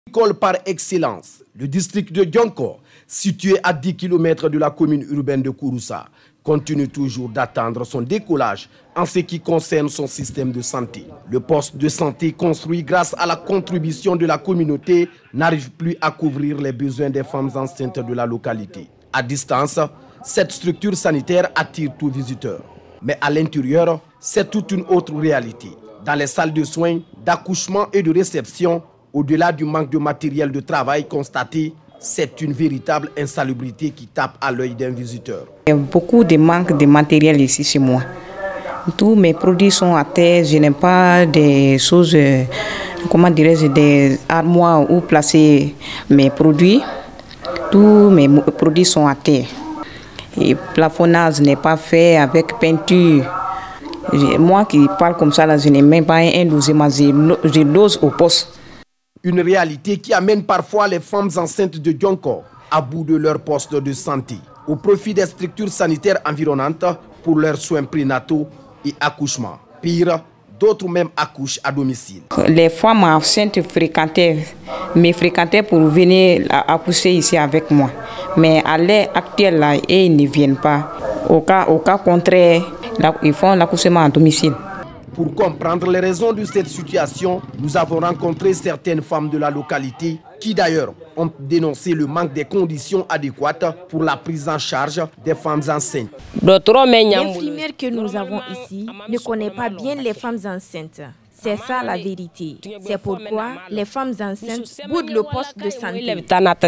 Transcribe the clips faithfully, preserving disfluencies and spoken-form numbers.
École par excellence, le district de Dionkor, situé à dix kilomètres de la commune urbaine de Kouroussa, continue toujours d'attendre son décollage en ce qui concerne son système de santé. Le poste de santé construit grâce à la contribution de la communauté n'arrive plus à couvrir les besoins des femmes enceintes de la localité. À distance, cette structure sanitaire attire tout visiteur. Mais à l'intérieur, c'est toute une autre réalité. Dans les salles de soins, d'accouchement et de réception, au-delà du manque de matériel de travail constaté, c'est une véritable insalubrité qui tape à l'œil d'un visiteur. Il y a beaucoup de manque de matériel ici chez moi. Tous mes produits sont à terre. Je n'ai pas des choses, comment dirais-je, des armoires où placer mes produits. Tous mes produits sont à terre. Et plafonnage n'est pas fait avec peinture. Moi qui parle comme ça, là, je n'ai même pas un logement, je dose au poste. Une réalité qui amène parfois les femmes enceintes de Dionkor à bout de leur poste de santé, au profit des structures sanitaires environnantes pour leurs soins prénataux et accouchements. Pire, d'autres même accouchent à domicile. Les femmes enceintes fréquentaient, me fréquentaient pour venir accoucher ici avec moi. Mais à l'heure actuelle, là, ils ne viennent pas. Au cas, au cas contraire, ils font l'accouchement à domicile. Pour comprendre les raisons de cette situation, nous avons rencontré certaines femmes de la localité qui d'ailleurs ont dénoncé le manque des conditions adéquates pour la prise en charge des femmes enceintes. L'infirmière que nous avons ici ne connaît pas bien les femmes enceintes. C'est ça la vérité. C'est pourquoi les femmes enceintes boudent le poste de santé.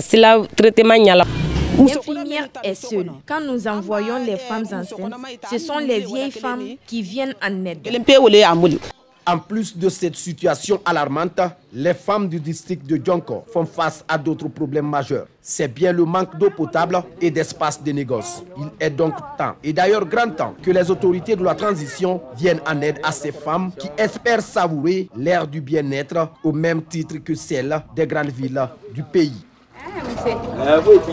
L'infirmière est seule. Quand nous envoyons les femmes enceintes, ce sont les vieilles femmes qui viennent en aide. En plus de cette situation alarmante, les femmes du district de Dionkor font face à d'autres problèmes majeurs. C'est bien le manque d'eau potable et d'espace de négoce. Il est donc temps, et d'ailleurs grand temps, que les autorités de la transition viennent en aide à ces femmes qui espèrent savourer l'ère du bien-être au même titre que celle des grandes villes du pays.